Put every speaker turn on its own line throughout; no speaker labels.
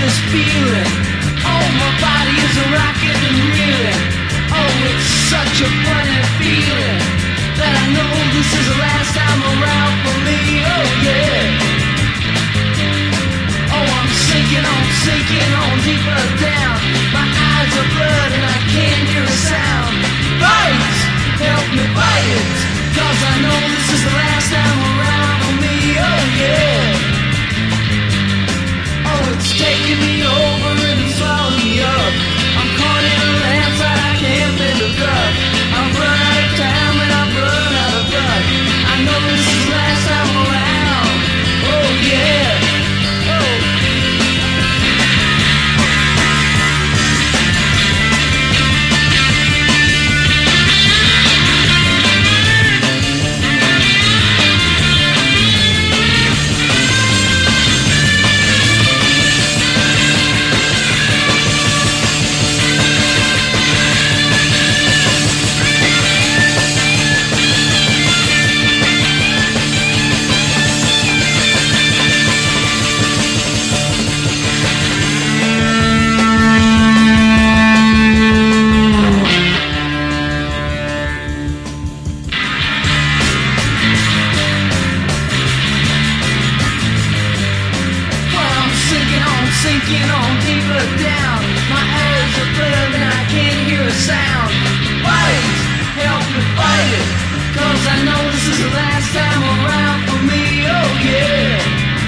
this feeling. Oh, my body is a rocket and reeling. Oh, it's such a funny feeling that I know this is the last time around for me. Oh yeah. Oh, I'm sinking on deeper down. My eyes are blood and I can't hear a sound. Fight! Help me fight it, 'cause I know this is the last time around for me. Oh yeah. Oh, it's taking me over and it's swallowing me up. I'm caught in a landslide, I can't bend a gut. I've run out of time and I've run out of blood. I know this is the last time around. Oh yeah. Oh. Sinking on deeper down. My eyes are blood and I can't hear a sound. Fight! Help me fight it, 'cause I know this is the last time around for me. Oh yeah.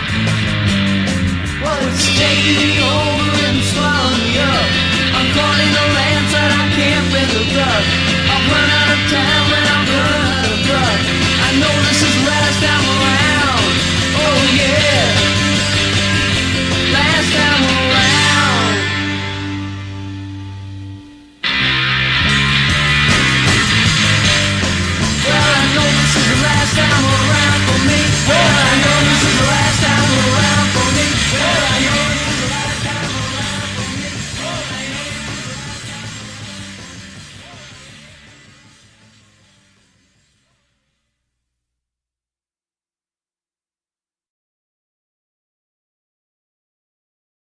Well, it's taking me over and swallowing me up. I'm caught in a landslide, I can't bend a gut. I've run out of time and I've run out of blood. I know this is the last time around. Oh yeah. Last time around. Well, I know this is the last time around for me. Well, I know this is the last